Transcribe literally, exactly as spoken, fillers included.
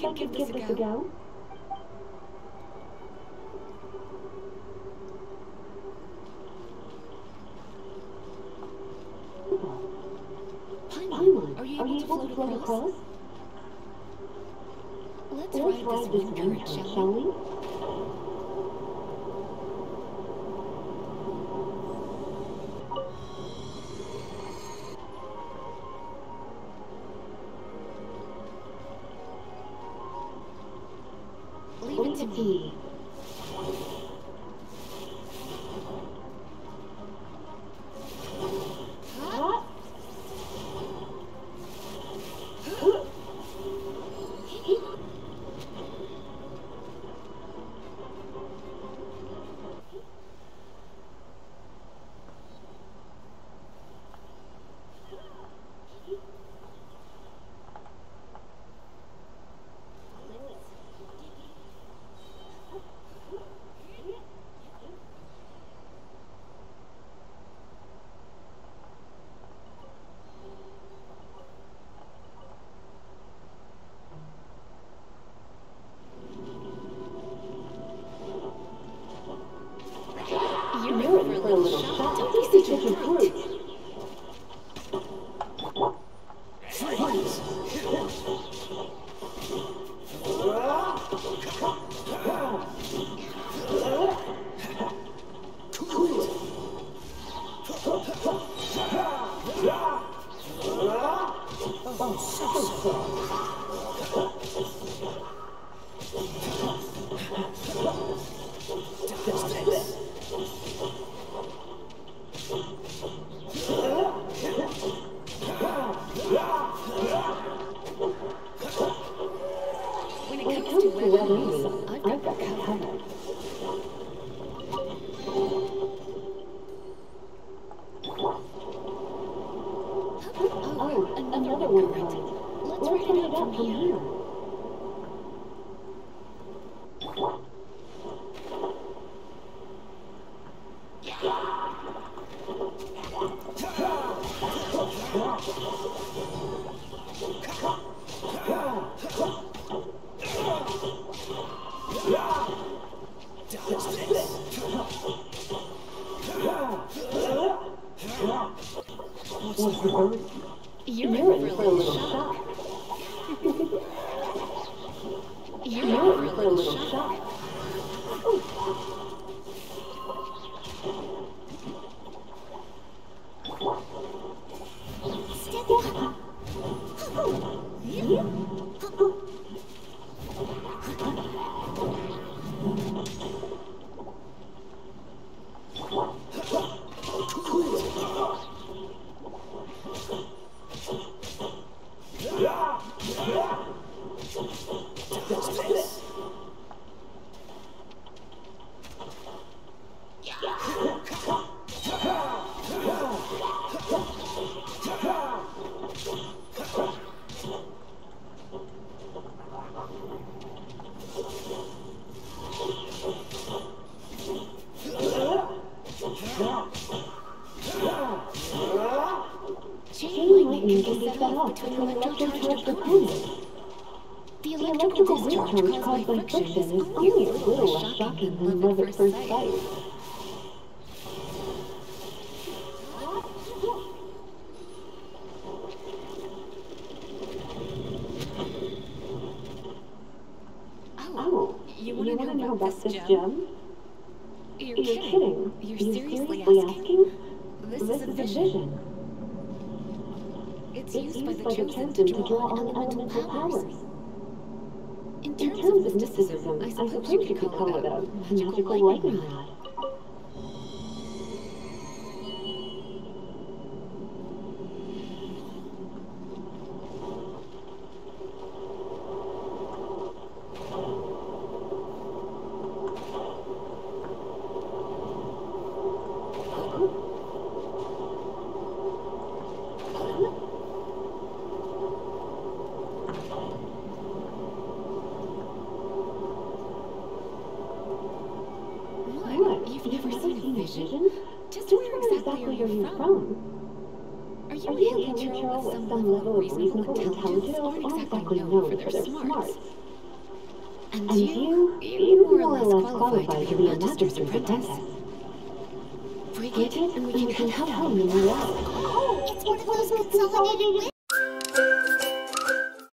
I could give this a go? Paimon, are you able to float across? Let's Let's ride ride this this wind wind current, current, shall shall we? we? Leave it to me. What? You're You're in in for a little shock. Don't Don't be be such a such a brute. brute. When it When it comes comes to to wet wet enemies, enemies, I've I've got got you you covered. covered. Oh, Oh, another another wind wind current. current. Let's Let's ride ride it it out out from from here. here. What's the bird? You're You're in in for for a a little little shock. shock. You're in You're for in a for a little little shock. shock. Chain lightning can be set off between electrocharged opponents. The The electrical electrical discharge discharge caused by friction is only only a a little less shocking than love at first sight. Oh, You you want to want to know know about about this this gem? gem? You're You're kidding. kidding. You're You're seriously seriously asking? asking? This This is a is a vision. vision. It's It's used by used the by the chosen to chosen to draw draw on on elemental elemental powers. powers. In In terms of terms of mysticism, mysticism, I I suppose you could call it a magical magical lightning lightning rod. rod. What? You've never seen a vision? Just Just where where exactly exactly are are you you from? from? Are you Are a you Hilichurl Hilichurl with some level of reasonable intelligence? Aren't exactly known for their smarts. And And you, you, you're more or less qualified to be a Magister's apprentice. Break Break it, and we can head head home. home in your life. Oh, it's one of those consolidated